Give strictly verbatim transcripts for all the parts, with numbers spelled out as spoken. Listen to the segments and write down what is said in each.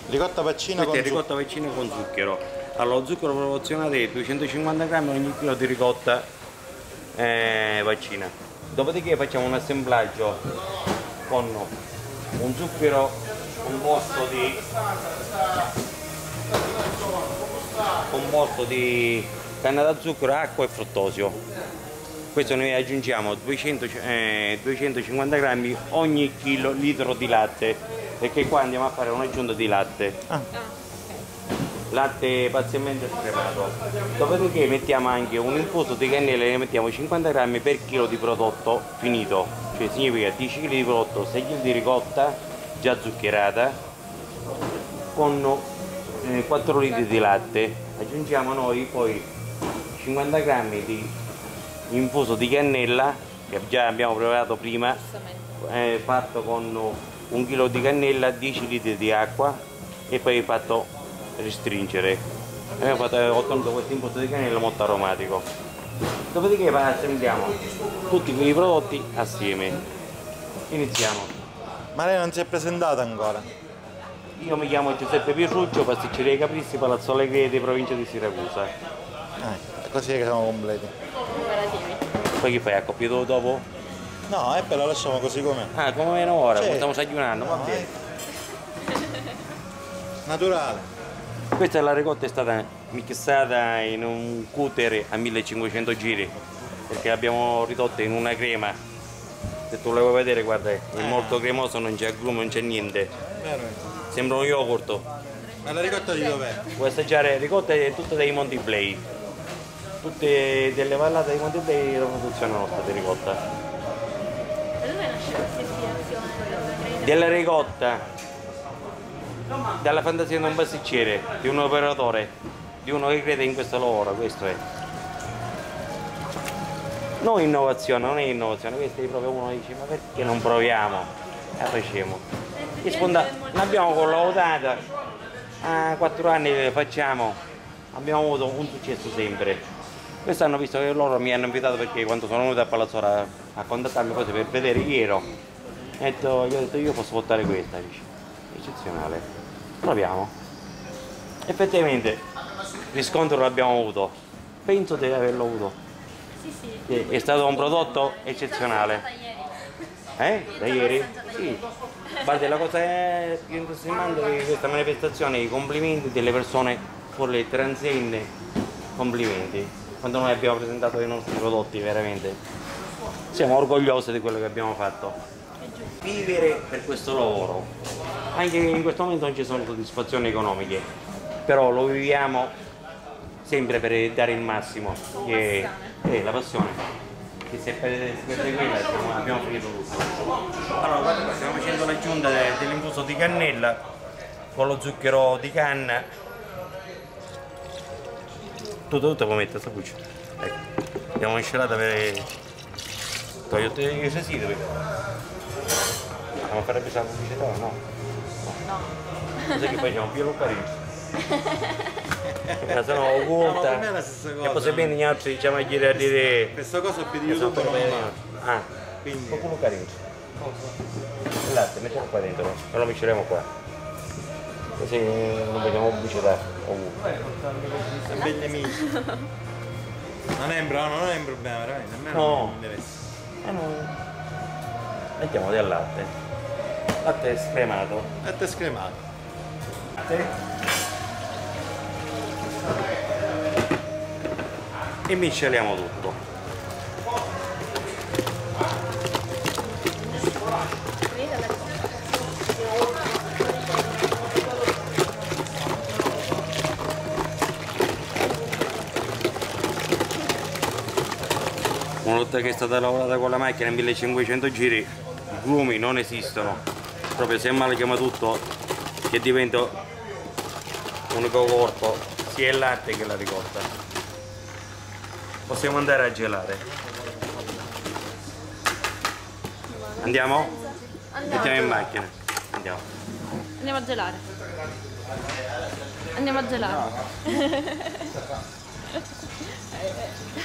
Ricotta vaccina Questa con è ricotta vaccina con zucchero. Allora, lo zucchero proporzionato è duecentocinquanta grammi ogni chilo di ricotta eh, vaccina. Dopodiché facciamo un assemblaggio con un zucchero composto di composto di canna da zucchero, acqua e fruttosio. Questo noi aggiungiamo duecento, eh, duecentocinquanta grammi ogni chilo litro di latte, perché qua andiamo a fare un'aggiunta di latte. Ah. Latte parzialmente scremato. Dopodiché mettiamo anche un infuso di cannella, ne mettiamo cinquanta grammi per chilo di prodotto finito, cioè significa dieci chili di prodotto, sei chili di ricotta già zuccherata con eh, quattro litri di latte. Aggiungiamo noi poi cinquanta grammi di infuso di cannella che già abbiamo preparato prima, eh, fatto con un chilo di cannella, dieci litri di acqua e poi fatto ristringere. Abbiamo fatto, ottenuto questo infuso di cannella molto aromatico. Dopodiché assembliamo tutti quei prodotti assieme. Iniziamo. Ma lei non si è presentata ancora? Io mi chiamo Giuseppe Pierruccio, pasticceria Caprissi, Palazzo Allegrete, provincia di Siracusa. Ah, così è che siamo completi. Poi che fai, a coppia dopo? No, e poi la lasciamo così com'è. Ah, come meno ora, Sì. stiamo aggiunando, va No, bene. eh. Naturale. Questa la ricotta è stata mixata in un cutter a millecinquecento giri, perché l'abbiamo ridotta in una crema. Se tu la vuoi vedere, guarda, è molto cremoso, non c'è agrume, non c'è niente. Vero. Sembra uno yogurt. Ma la ricotta di dov'è? Vuoi assaggiare ricotta? È tutta dei Monti Play. Tutte delle vallate dei Monti Play la produzione nostra di ricotta. Da dove nasce questa ispirazione? Della ricotta, dalla fantasia di un pasticcere, di un operatore, di uno che crede in questo lavoro, questo è. Non innovazione, non è innovazione, questo è proprio uno che dice ma perché non proviamo? E facciamo. E sponda, l'abbiamo collaudata, a quattro anni che facciamo, abbiamo avuto un successo sempre. Quest'anno, visto che loro mi hanno invitato perché quando sono venuto a Palazzora a contattarmi cose per vedere chi ero, ho detto, io ho detto io posso portare questa, dice, eccezionale, proviamo. Effettivamente riscontro l'abbiamo avuto, penso di averlo avuto. Sì, sì. È stato un prodotto eccezionale. Eh? Da ieri? Sì. Guarda, la cosa è più entusiasmante di questa manifestazione, i complimenti delle persone fuori le transenne, complimenti. Quando noi abbiamo presentato i nostri prodotti, veramente siamo orgogliosi di quello che abbiamo fatto. Vivere per questo lavoro, anche in questo momento non ci sono soddisfazioni economiche, però lo viviamo sempre per dare il massimo, che è la passione. Che se perde quella abbiamo finito tutto. Allora guarda, stiamo facendo l'aggiunta dell'infuso di cannella con lo zucchero di canna. Tutto tutto puoi mettere sta buccia. Ecco. Abbiamo miscelata per togliere i residui. Ma farebbe la pubblicità no? No. Cos'è che facciamo? Più carino. Sono occulta. No, per me è la stessa cosa. E poi se bene gli altri diciamo a dire a dire. Questa cosa più di Io sono YouTube per non me. va. Ah, Quindi. qualcuno carino. Il latte, mettiamo qua dentro, e lo misceriamo qua. Così non vediamo pubblicità ovunque. Sono bei nemici. Non è, no, non è un problema, veramente. A me No. non mi interessa. Eh no. Mettiamo del latte. Latte scremato. Latte scremato. Latte. E misceliamo tutto. Una volta che è stata lavorata con la macchina in millecinquecento giri, i grumi non esistono, proprio se amalgama tutto che diventa un unico corpo, sia il latte che la ricotta. Possiamo andare a gelare. Andiamo? Andiamo. Mettiamo in macchina. Andiamo. Andiamo a gelare. Andiamo a gelare.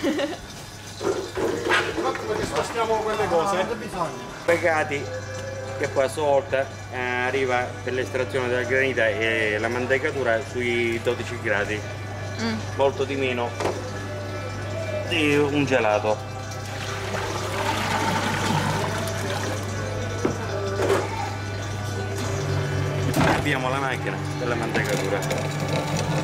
Perché spostiamo quelle cose? Pegati che poi a sua volta eh, arriva per l'estrazione della granita e la mantecatura sui dodici gradi, mm. molto di meno di un gelato. Abbiamo la macchina della mantecatura.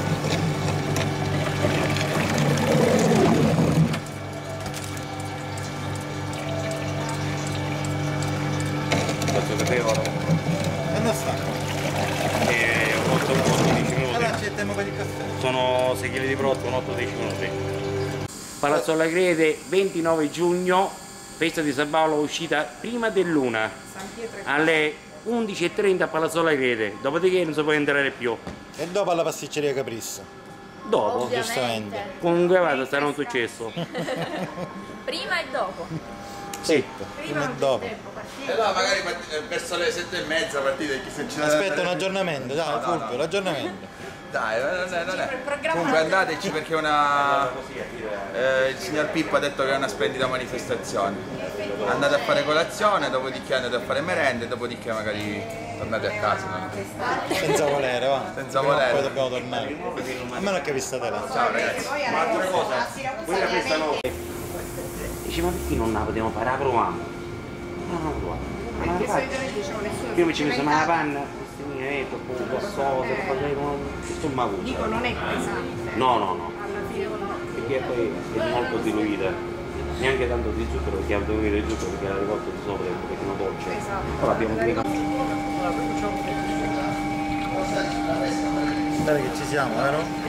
Quando sta? E otto dieci minuti. Allora c'è tempo per il caffè. Sono sei chili di prodotto, otto dieci minuti. Palazzo Lagrede, ventinove giugno, festa di San Paolo, uscita prima dell'una alle undici e trenta a Palazzo Lagrede, dopodiché non si può entrare più. E dopo alla pasticceria Caprissa? Dopo, giustamente. Comunque vada, sarà un successo. Prima e dopo. Sì. Prima e dopo. E allora magari verso le sette e mezza partite, chi se ci Aspetta un aggiornamento, dai, no, Fulvio, no. l'aggiornamento. Dai, non è, non è. Comunque andateci perché è una... Eh, il signor Pippo ha detto che è una splendida manifestazione. Andate a fare colazione, dopodiché andate a fare merende, dopodiché magari tornate a casa. No? Senza volere, va. Senza Prima volere. Poi dobbiamo tornare. A meno che vi state là. Ciao ragazzi. Ma altra cosa, quella festa no. Dice, ma perché non la potevo fare? La proviamo. No, no, proviamo. Perché solitamente c'è nessuno. Io mi ci messo la panna, questi mi metto, un po' sosa, insomma cosa. Dico, non è pesante. No, no, no. Alla fine con... Perché poi è molto diluita. Neanche tanto di zucchero, perché abbiamo diluito il zucchero perché la ricotta di sopra è un pochettino dolce. Esatto. Però abbiamo prima. Guarda che ci siamo, vero?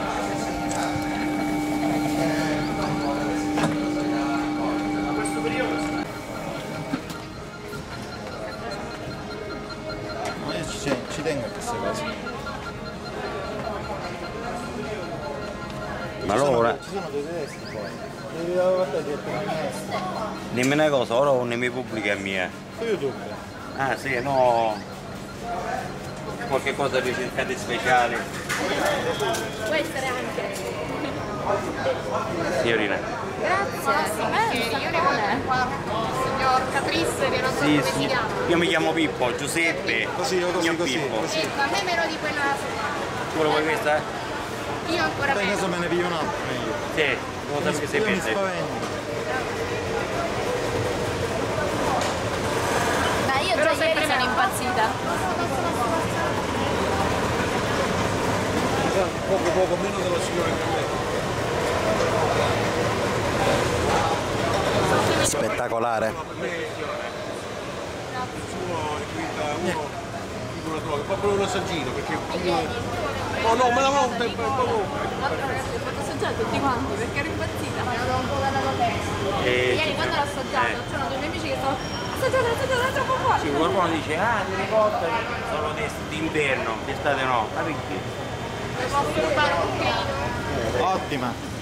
Ci, ci tengo a queste cose. Ma allora, Ci sono due testi poi. Devi guardare dietro la minestra. dimmi una cosa, ora non mi pubblica mia. Su YouTube. Ah sì, no. Qualche cosa ricercate speciale. Può essere anche. Signorina. Grazie. Eh, Io ne voglio qua, signor Caprisse, che non so Sì, come sì. si chiama. Io mi chiamo Pippo, Giuseppe. Così, io così, Mio così, Pippo. così. Ecco, a me meno di quella... Tu lo vuoi questa? Io ancora Dai, meno. adesso me ne piglio un altro meglio. Sì, non so che sei Io mi pente. spavento. ma io Però già ieri sempre sono meno. impazzita. Poco poco meno della signora che me. Spettacolare. Fa proprio un assaggino perché... No, no, me la va un tempo. L'altro ragazzi ho fatto assaggiare tutti quanti perché ero impazzita. E... Ieri quando l'ho assaggiato c'erano dei miei amici che stavano assaggiato, assaggiato, è troppo buono. Sì, qualcuno dice, ah, le ricotte sono d'inverno, d'estate no. Ma perché? Posso rubare un cucchiaino? Ottima.